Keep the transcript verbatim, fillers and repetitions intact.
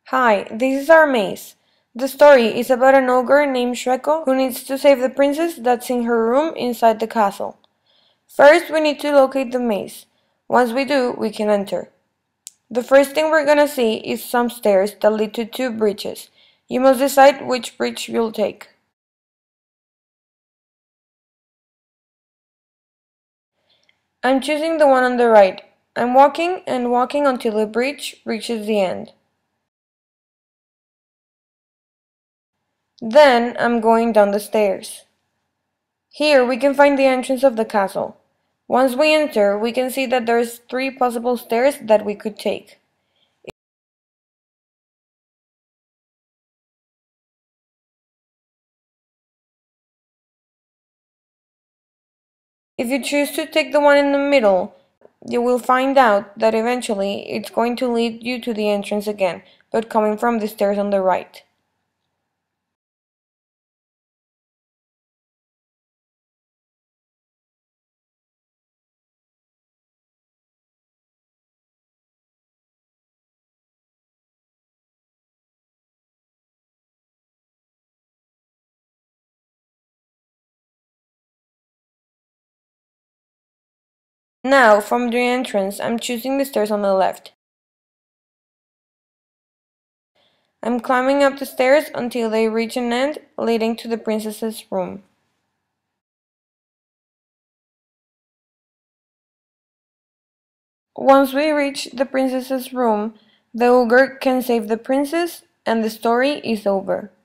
Hi, this is our maze. The story is about an ogre named Shueko who needs to save the princess that's in her room inside the castle. First, we need to locate the maze. Once we do, we can enter. The first thing we're gonna see is some stairs that lead to two bridges. You must decide which bridge you'll take. I'm choosing the one on the right. I'm walking and walking until the bridge reaches the end. Then I'm going down the stairs. Here we can find the entrance of the castle. Once we enter, we can see that there's three possible stairs that we could take. If you choose to take the one in the middle, you will find out that eventually it's going to lead you to the entrance again, but coming from the stairs on the right. Now, from the entrance, I'm choosing the stairs on the left. I'm climbing up the stairs until they reach an end, leading to the princess's room. Once we reach the princess's room, the ogre can save the princess, and the story is over.